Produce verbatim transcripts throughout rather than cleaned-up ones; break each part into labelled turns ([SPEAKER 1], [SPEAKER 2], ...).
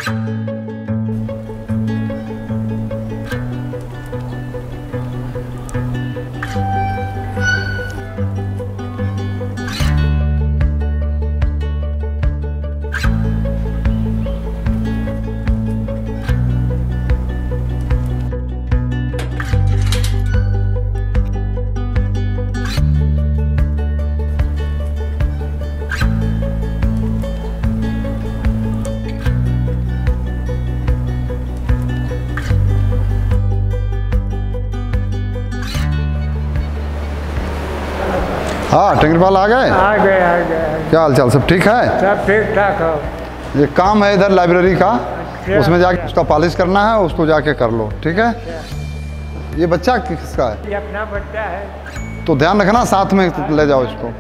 [SPEAKER 1] हाँ टेंगरपाल आ गए
[SPEAKER 2] आ गए आ गए।
[SPEAKER 1] क्या हाल चाल, सब ठीक है?
[SPEAKER 2] सब ठीक ठाक हो।
[SPEAKER 1] ये काम है इधर लाइब्रेरी का, उसमें जाके उसका पॉलिश करना है, उसको जाके कर लो, ठीक है? ये बच्चा किसका है?
[SPEAKER 2] ये अपना बच्चा है।
[SPEAKER 1] तो ध्यान रखना, साथ में ले जाओ इसको।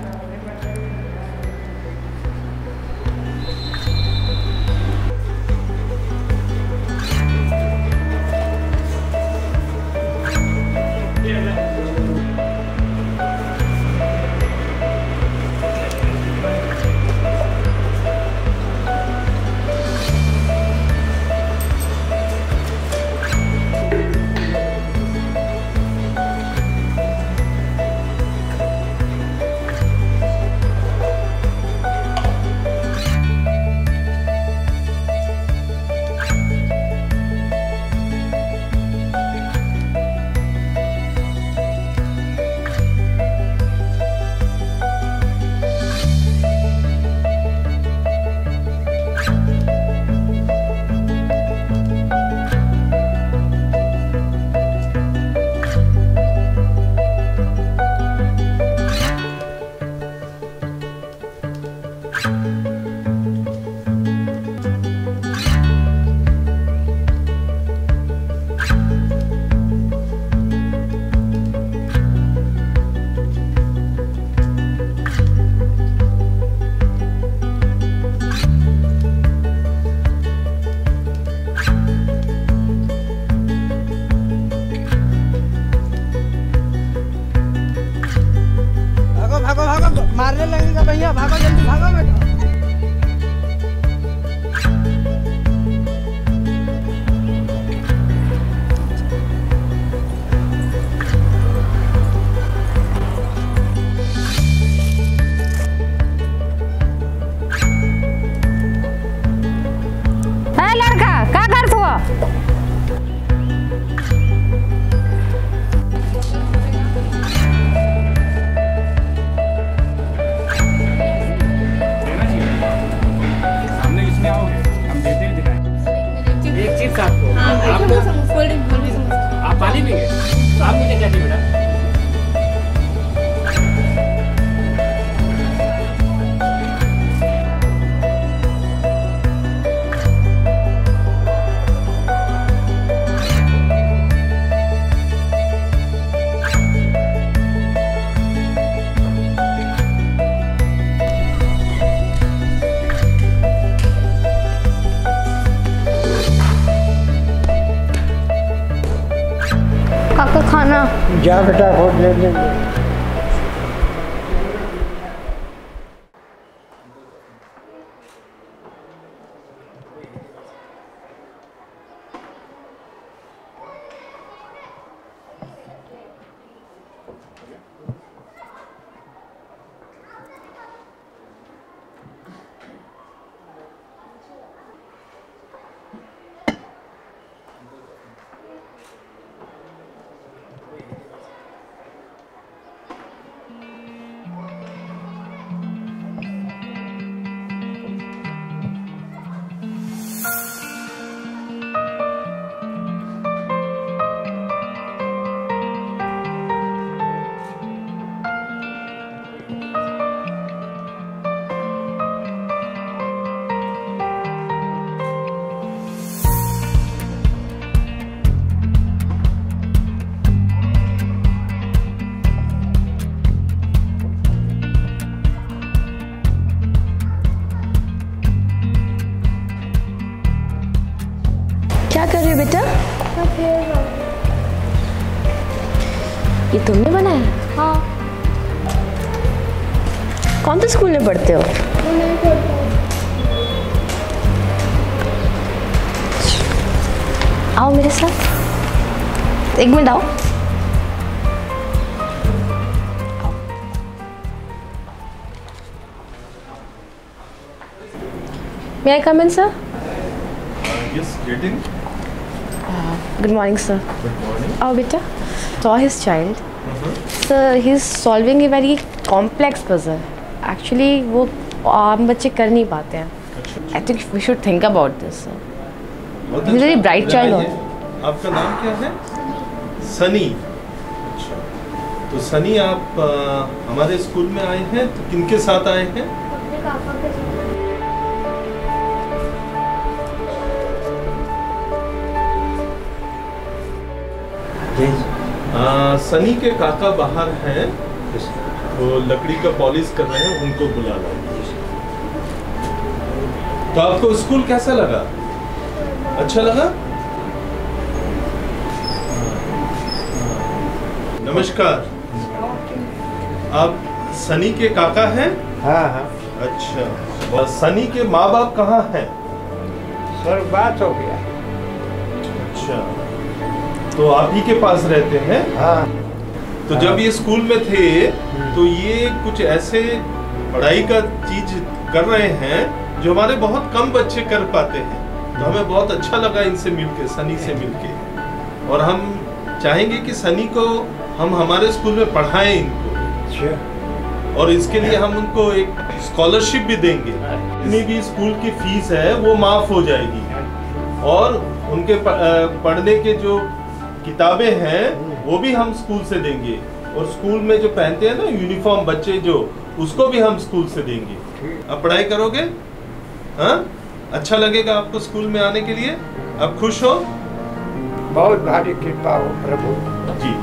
[SPEAKER 3] मारने लगेगा भैया, भागो जल्दी भागो बेटा।
[SPEAKER 4] ए लड़का क्या करत हुआ?
[SPEAKER 5] आप पानी पिएंगे? आप मुझे क्या चाहिए बेटा?
[SPEAKER 4] काका खाना
[SPEAKER 2] जा बेटा, खोज ले लेंगे।
[SPEAKER 4] क्या कर रहे हो बेटा? ये तुमने बनाया?
[SPEAKER 6] हाँ।
[SPEAKER 4] कौन से स्कूल में पढ़ते हो? आओ मेरे साथ, एक मिनट आओ। May I come in, sir?
[SPEAKER 6] Yes, greeting.
[SPEAKER 4] Good morning, sir.
[SPEAKER 6] Good morning.
[SPEAKER 4] Oh, beta. Saw his child.
[SPEAKER 6] Uh-huh.
[SPEAKER 4] Sir, he's solving a very complex puzzle. Actually, वो आम बच्चे कर नहीं पाते हैं. I think we should think about this, sir.
[SPEAKER 6] बहुत
[SPEAKER 4] He's a very
[SPEAKER 6] अच्छा।
[SPEAKER 4] bright child.
[SPEAKER 6] बताइए, आपका नाम क्या है? सनी। अच्छा। तो सनी आप आ, हमारे स्कूल में आए हैं, तो किनके साथ आए हैं? आ, सनी के काका बाहर हैं, वो लकड़ी का पॉलिश कर रहे हैं, उनको बुला लो। तो आपको स्कूल कैसा लगा? अच्छा लगा? नमस्कार, आप सनी के काका हैं?
[SPEAKER 2] हाँ हाँ
[SPEAKER 6] अच्छा, और सनी के माँ बाप कहाँ हैं?
[SPEAKER 2] सर बात हो गया।
[SPEAKER 6] अच्छा, तो आप ही के पास रहते हैं?
[SPEAKER 2] हाँ
[SPEAKER 6] तो जब ये स्कूल में थे तो ये कुछ ऐसे पढ़ाई का चीज कर रहे हैं जो हमारे बहुत कम बच्चे कर पाते हैं, तो हमें बहुत अच्छा लगा इनसे मिलके, सनी से मिलके, और हम चाहेंगे कि सनी को हम हमारे स्कूल में पढ़ाएं इनको,
[SPEAKER 2] अच्छा
[SPEAKER 6] और इसके लिए हम उनको एक स्कॉलरशिप भी देंगे। जितनी भी स्कूल की फीस है वो माफ हो जाएगी, और उनके पढ़ने के जो किताबें हैं वो भी हम स्कूल से देंगे, और स्कूल में जो पहनते हैं ना यूनिफॉर्म बच्चे, जो उसको भी हम स्कूल से देंगे। आप पढ़ाई करोगे? हाँ, अच्छा लगेगा आपको स्कूल में आने के लिए? आप खुश हो?
[SPEAKER 2] बहुत भारी कृपा हो प्रभु।
[SPEAKER 6] जी।